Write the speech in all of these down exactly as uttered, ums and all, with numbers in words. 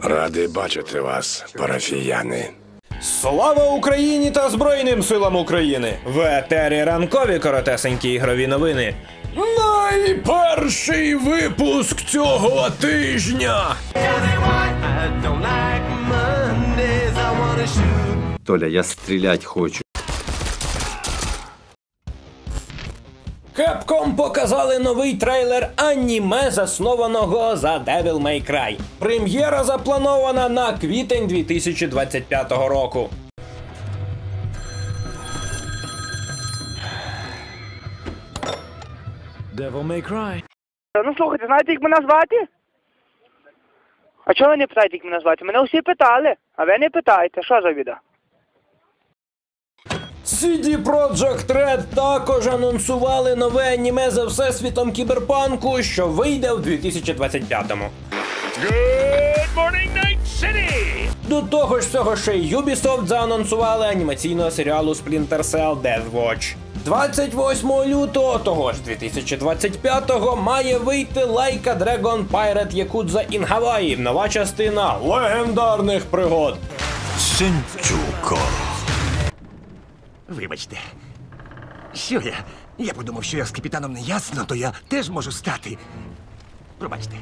Радий бачити вас, парафіяни. Слава Україні та Збройним силам України! В етері ранкові коротесенькі ігрові новини. Найперший випуск цього тижня! Толя, я стрілять хочу. Capcom показали новий трейлер аніме, заснованого за Devil May Cry. Прем'єра запланована на квітень дві тисячі двадцять п'ятого року. Devil May Cry. Ну слухайте, знаєте, як мене звати? А чого ви не питаєте, як мене звати? Мене всі питали, а ви не питаєте. Що за біда? сі ді Projekt Red також анонсували нове аніме за всесвітом кіберпанку, що вийде в дві тисячі двадцять п'ятому. Good morning, Night City! До того ж всього ще й Ubisoft заанонсували анімаційного серіалу Splinter Cell Death Watch. двадцять восьмого лютого того ж дві тисячі двадцять п'ятого має вийти Like a Dragon Pirate Yakuza in Hawaii, нова частина легендарних пригод. Сенчуко. Вибачте. Що я? Я подумав, що як з капітаном не ясно, то я теж можу стати. Пробачте.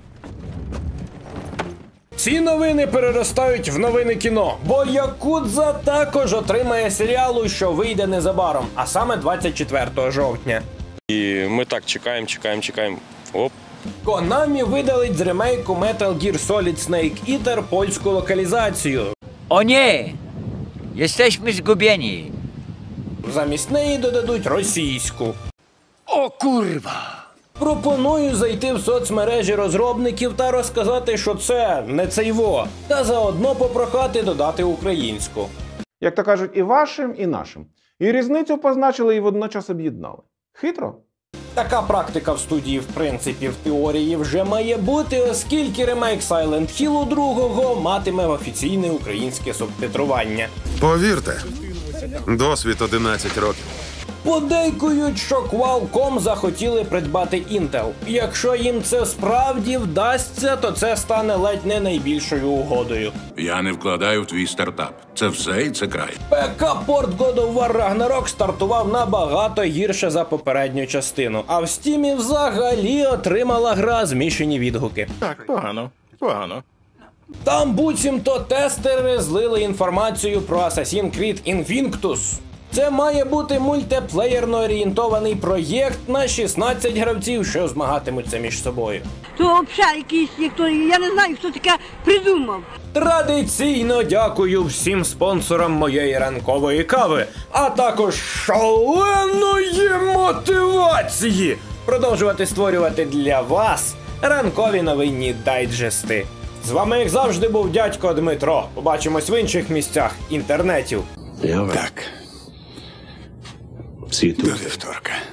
Ці новини переростають в новини кіно, бо Якудза також отримає серіалу, що вийде незабаром, а саме двадцять четвертого жовтня. І ми так чекаємо, чекаємо, чекаємо. Оп. Konami видалить з ремейку Metal Gear Solid Snake Eater польську локалізацію. O nie! Jesteśmy zgubieni. Замість неї додадуть російську. О, курва! Пропоную зайти в соцмережі розробників та розказати, що це не цейво, та заодно попрохати додати українську. Як то кажуть, і вашим, і нашим. І різницю позначили, і водночас об'єднали. Хитро? Така практика в студії, в принципі, в теорії вже має бути, оскільки ремейк Silent Hill другого матиме офіційне українське субтитрування. Повірте, досвід одинадцять років. Подейкують, що Qualcomm захотіли придбати Intel. Якщо їм це справді вдасться, то це стане ледь не найбільшою угодою. Я не вкладаю в твій стартап. Це все і це край. пі кей-порт God of War Ragnarok стартував набагато гірше за попередню частину, а в Steam взагалі отримала гра змішані відгуки. Так, погано, погано. Там буцімто тестери злили інформацію про Assassin's Creed Invictus. Це має бути мультиплеєрно орієнтований проєкт на шістнадцять гравців, що змагатимуться між собою. То взагалі якийсь, ніхто, я не знаю, хто таке придумав. Традиційно дякую всім спонсорам моєї ранкової кави, а також шаленої мотивації продовжувати створювати для вас ранкові новинні дайджести. З вами, як завжди, був дядько Дмитро. Побачимось в інших місцях інтернетів. Так. До вівторка.